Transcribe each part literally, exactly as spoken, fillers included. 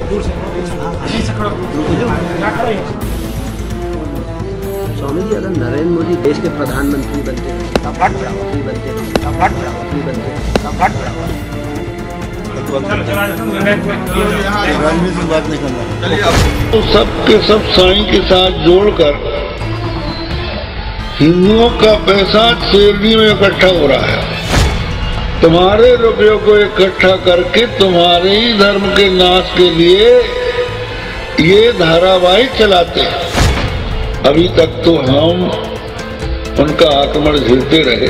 स्वामी जी, अगर नरेंद्र मोदी देश के प्रधानमंत्री बनते बनते बनते तो सब के सब साईं के साथ जोड़कर हिंदुओं का पैसा शेरडी में इकट्ठा हो रहा है। तुम्हारे रुपयों को इकट्ठा करके तुम्हारे ही धर्म के नाश के लिए ये धारावाहिक चलाते हैं। अभी तक तो हम उनका आक्रमण झेलते रहे,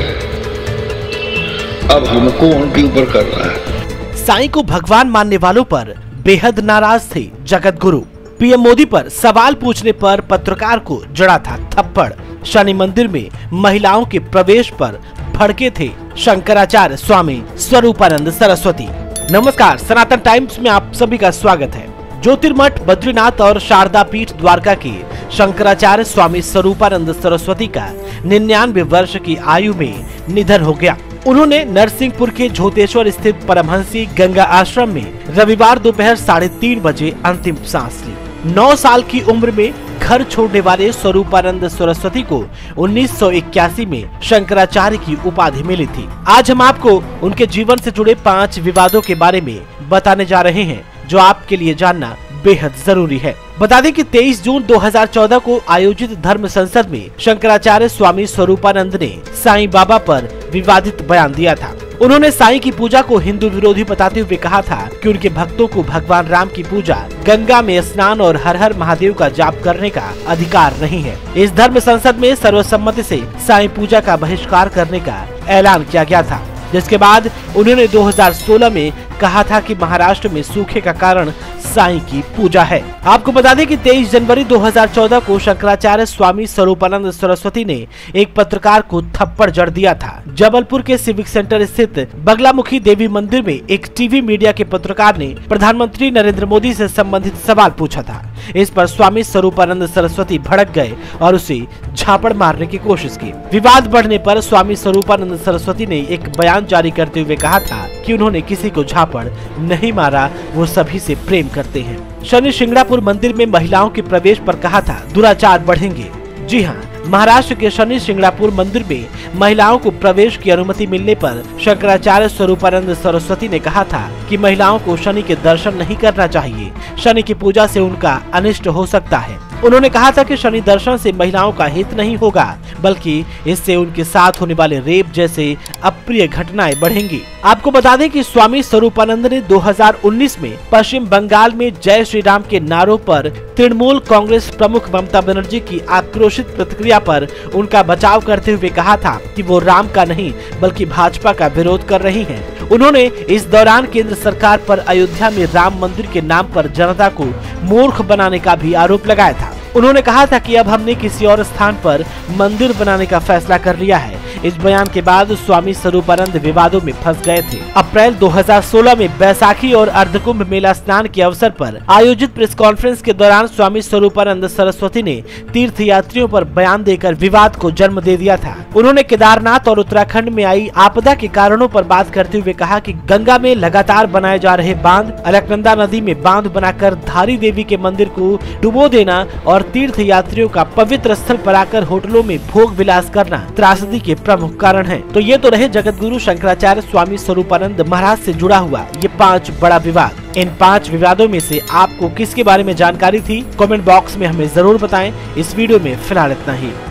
अब हमको उनके ऊपर करना है। साईं को भगवान मानने वालों पर बेहद नाराज थे जगत गुरु। पीएम मोदी पर सवाल पूछने पर पत्रकार को जड़ा था थप्पड़। शनि मंदिर में महिलाओं के प्रवेश पर भड़के थे शंकराचार्य स्वामी स्वरूपानंद सरस्वती। नमस्कार, सनातन टाइम्स में आप सभी का स्वागत है। ज्योतिर्मठ बद्रीनाथ और शारदा पीठ द्वारका के शंकराचार्य स्वामी स्वरूपानंद सरस्वती का निन्यानवे वर्ष की आयु में निधन हो गया। उन्होंने नरसिंहपुर के झोतेश्वर स्थित परमहंसी गंगा आश्रम में रविवार दोपहर साढ़े तीन बजे अंतिम सांस ली। नौ साल की उम्र में घर छोड़ने वाले स्वरूपानंद सरस्वती को उन्नीस सौ इक्यासी में शंकराचार्य की उपाधि मिली थी। आज हम आपको उनके जीवन से जुड़े पांच विवादों के बारे में बताने जा रहे हैं जो आपके लिए जानना बेहद जरूरी है। बता दें कि तेईस जून दो हज़ार चौदह को आयोजित धर्म संसद में शंकराचार्य स्वामी स्वरूपानंद ने साईं बाबा पर विवादित बयान दिया था। उन्होंने साईं की पूजा को हिंदू विरोधी बताते हुए कहा था कि उनके भक्तों को भगवान राम की पूजा, गंगा में स्नान और हर हर महादेव का जाप करने का अधिकार नहीं है। इस धर्म संसद में सर्वसम्मति से साईं पूजा का बहिष्कार करने का ऐलान किया गया था, जिसके बाद उन्होंने दो हज़ार सोलह में कहा था कि महाराष्ट्र में सूखे का कारण साईं की पूजा है। आपको बता दें कि तेईस जनवरी दो हज़ार चौदह को शंकराचार्य स्वामी स्वरूपानंद सरस्वती ने एक पत्रकार को थप्पड़ जड़ दिया था। जबलपुर के सिविक सेंटर स्थित बगलामुखी देवी मंदिर में एक टीवी मीडिया के पत्रकार ने प्रधानमंत्री नरेंद्र मोदी से संबंधित सवाल पूछा था। इस पर स्वामी स्वरूपानंद सरस्वती भड़क गए और उसे झापड़ मारने की कोशिश की। विवाद बढ़ने पर स्वामी स्वरूपानंद सरस्वती ने एक बयान जारी करते हुए कहा था कि उन्होंने किसी को झापड़ नहीं मारा, वो सभी से प्रेम करते हैं। शनि शिंगणापुर मंदिर में महिलाओं के प्रवेश पर कहा था दुराचार बढ़ेंगे। जी हाँ, महाराष्ट्र के शनि शिंगणापुर मंदिर में महिलाओं को प्रवेश की अनुमति मिलने पर शंकराचार्य स्वरूपानंद सरस्वती ने कहा था कि महिलाओं को शनि के दर्शन नहीं करना चाहिए। शनि की पूजा से उनका अनिष्ट हो सकता है। उन्होंने कहा था कि शनि दर्शन से महिलाओं का हित नहीं होगा, बल्कि इससे उनके साथ होने वाले रेप जैसे अप्रिय घटनाएं बढ़ेंगी। आपको बता दें कि स्वामी स्वरूपानंद ने दो हज़ार उन्नीस में पश्चिम बंगाल में जय श्री राम के नारों पर तृणमूल कांग्रेस प्रमुख ममता बनर्जी की आक्रोशित प्रतिक्रिया पर उनका बचाव करते हुए कहा था कि वो राम का नहीं बल्कि भाजपा का विरोध कर रही हैं। उन्होंने इस दौरान केंद्र सरकार पर अयोध्या में राम मंदिर के नाम पर जनता को मूर्ख बनाने का भी आरोप लगाया था। उन्होंने कहा था कि अब हमने किसी और स्थान पर मंदिर बनाने का फैसला कर लिया है। इस बयान के बाद स्वामी स्वरूपानंद विवादों में फंस गए थे। अप्रैल दो हज़ार सोलह में बैसाखी और अर्धकुंभ मेला स्नान के अवसर पर आयोजित प्रेस कॉन्फ्रेंस के दौरान स्वामी स्वरूपानंद सरस्वती ने तीर्थ यात्रियों पर बयान देकर विवाद को जन्म दे दिया था। उन्होंने केदारनाथ और उत्तराखंड में आई आपदा के कारणों पर बात करते हुए कहा कि गंगा में लगातार बनाए जा रहे बांध, अलकनंदा नदी में बांध बनाकर धारी देवी के मंदिर को डुबो देना और तीर्थ यात्रियों का पवित्र स्थल पर आकर होटलों में भोग विलास करना त्रासदी के प्रमुख कारण है। तो ये तो रहे जगत गुरु शंकराचार्य स्वामी स्वरूपानंद महाराज से जुड़ा हुआ ये पांच बड़ा विवाद। इन पांच विवादों में से आपको किसके बारे में जानकारी थी, कमेंट बॉक्स में हमें जरूर बताएं। इस वीडियो में फिलहाल इतना ही।